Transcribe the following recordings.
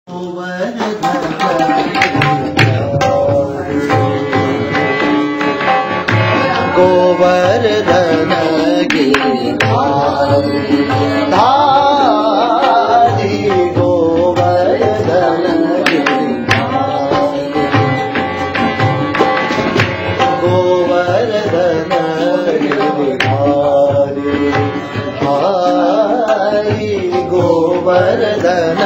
गोवर्धन गिरिधारी धारी गोवर्धन गिरिधारी गोवर्धन गिरिधारी धारी गोवर्धन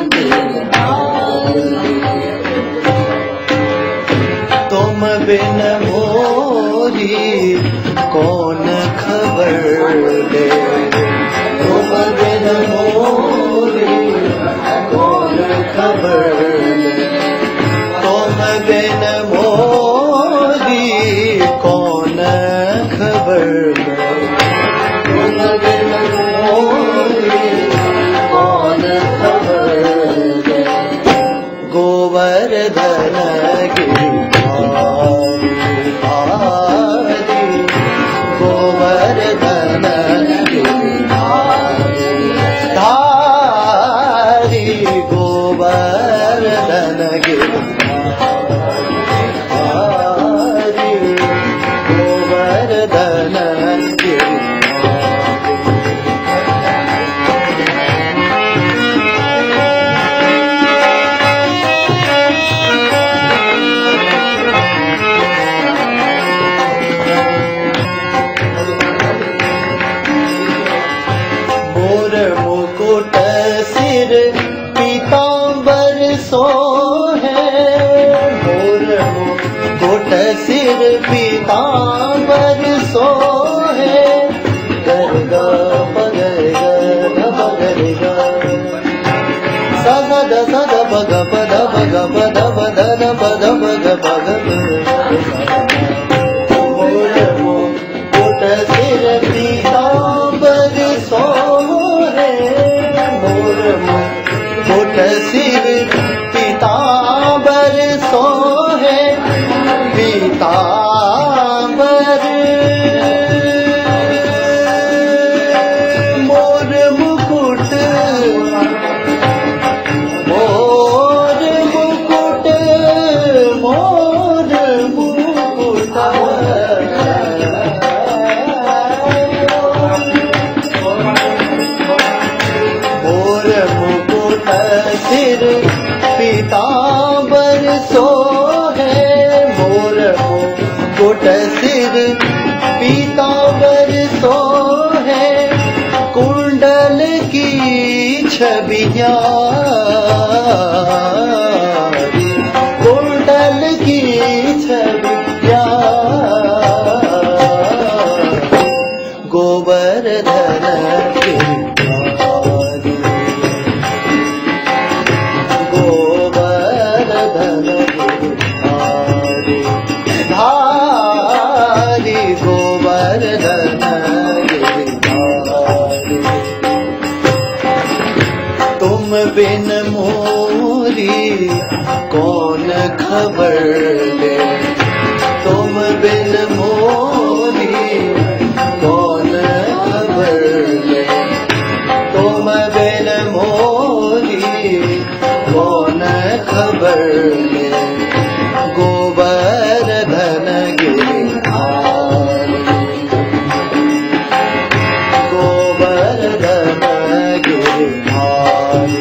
तुम बिन मोरी कौन खबर ले, तुम बिन मोरी कौन खबर ले, तुम बिन मोरी कौन खबर ले, तुम बिन मोरी कौन खबर ले। गोवर्धन गिरिधारी धारी गोवर्धन गिरिधारी धारी गोवर्धन गिरिधारी गोवर्धन मुकुट सिर पीतांबर सोहे, मोर मुकुट सिर पीतांबर सोहे, गरगा पगरगा पगरगा सगद सद पग पद पग पद पदन पद पग पग। मोर मुकुट सिर पीतांबर सोहे, मोर मुकुट सिर पीतांबर सोहे, पीतांबर मोर मुकुट मोर मुकुट मोर मुकुट सिर पीतांबर सोहे, मोर मुकुट सिर पीतांबर सोहे, कुंडल की छबियारी, कुंडल की छबियारी, गोवर्धन गिरिधारी धारी गोवर्धन गिरिधारी। तुम बिन मोरी कौन खबर ले, तुम बिन मोरी कौन खबर ले, तुम बिन मोरी कौन खबर ले। गोवर्धन गिरिधारी गोवर्धन गिरिधारी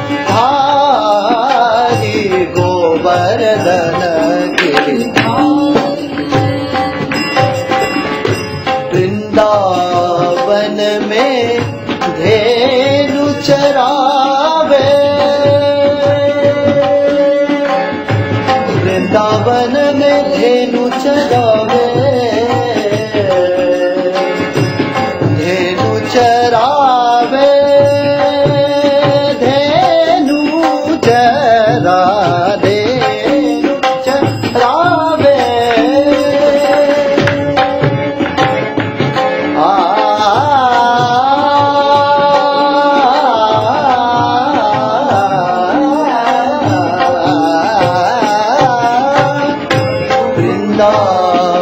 धारी गोवर्धन गिरिधारी। वृंदावन में धेनु चरावे, वृंदावन में धेनु चरावे, धेनु चरावे, धेनु चरा धेनु चरावे, वृंदावन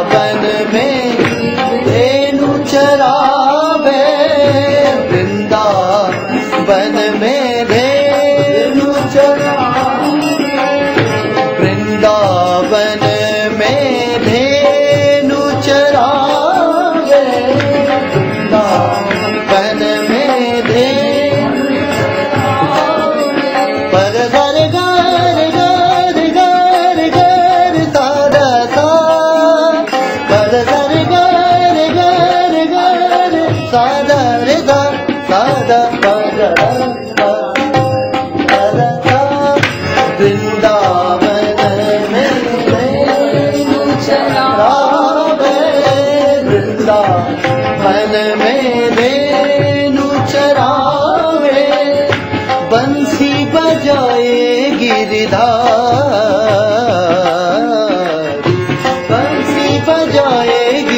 पर गर गर गर गर गर सादा सा पर गर गर गर गर सादा रे दा सादा सादा सादा वृंदावन में चरावे वृंदावन में रेणु चरावे बंसी बजाए गिरधार बंसी बजाए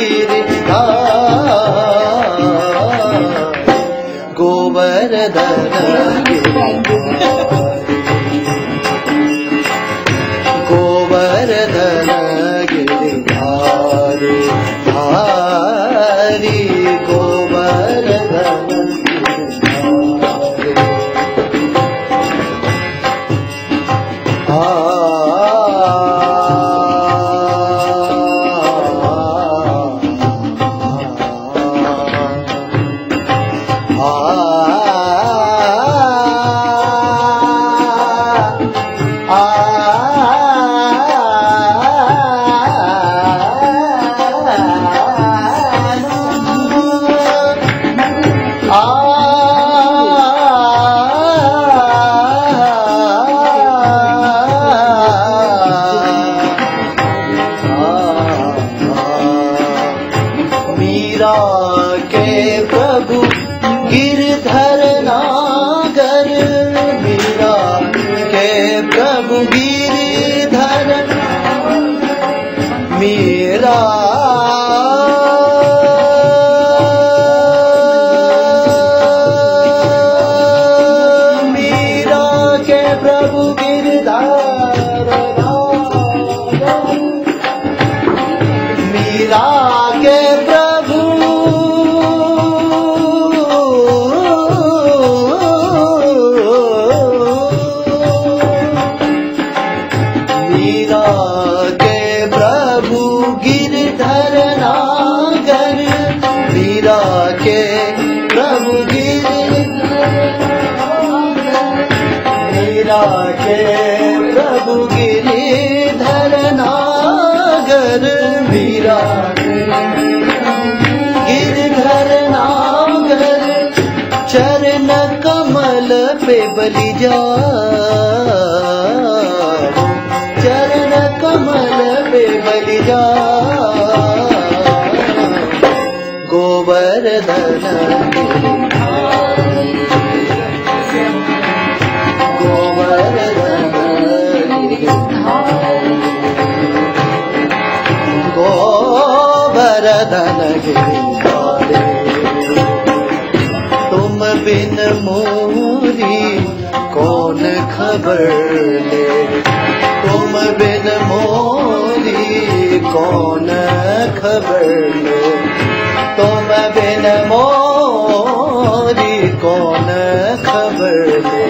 गिरधार गोवर्धन गोवर्धन गिरधार धारी गोवर्धन मीरा के प्रभु गिरधर नागर मीरा के प्रभु गिरधर मीरा मीरा के प्रभु गिरधर मीरा के प्रभु मीरा के प्रभु गिरधर नागर मीरा के प्रभु मीरा के प्रभु गिरधर नागर मीरा गिरधर नागर चरण कमल पे बलि जा चरण कमल पे बलि जा गोवर्धन गोवर्धन गोवर्धन गिरधारी तुम बिन मोरी कौन खबर ले तुम बिन मोरी कौन खबर ले तुम बिन मोरी कौन खबर ले